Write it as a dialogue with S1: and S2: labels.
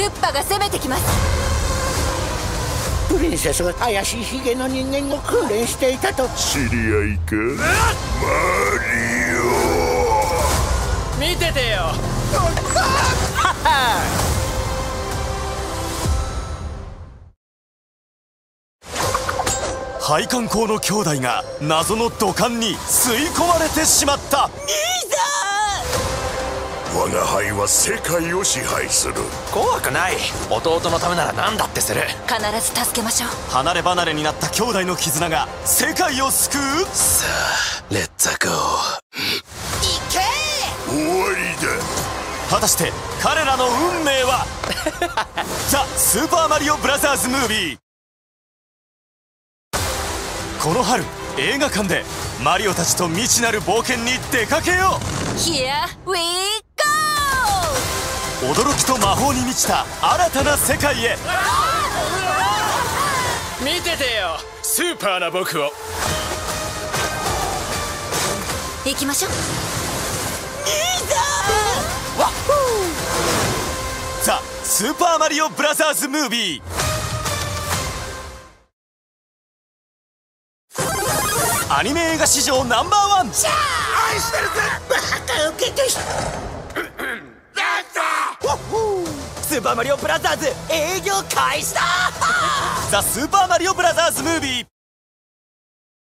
S1: クッパが攻めてきます。
S2: プリンセスが怪しいヒゲの人間を訓練していたと。
S3: 知り合いか？マリオ、
S4: 見ててよ。
S5: 配管工の兄弟が謎の土管に吸い込まれてしまった。
S3: 我が輩は世界を支配する。
S4: 怖くない。弟のためなら何だってする。
S1: 必ず助けましょう。
S5: 離れ離れになった兄弟の絆が世界を救う。
S4: さあレッツゴー。
S3: 終わりだ。
S5: 果たして彼らの運命は？ザ・スーパーマリオブラザーズ・ムービー。この春映画館でマリオたちと未知なる冒険に出かけよう。
S1: Here we go!
S5: 驚きと魔法に満ちた新たな世界へ。
S4: 見ててよ、スーパーな僕を。
S1: 行きましょう。
S5: ザ・スーパーマリオブラザーズ・ムービー。アニメ映画史上ナンバーワン。
S2: 愛してるぜバカウケてし。
S4: スーパーマリオブラザーズ営業開始だ。
S5: ザ・スーパーマリオブラザーズ・ムービー。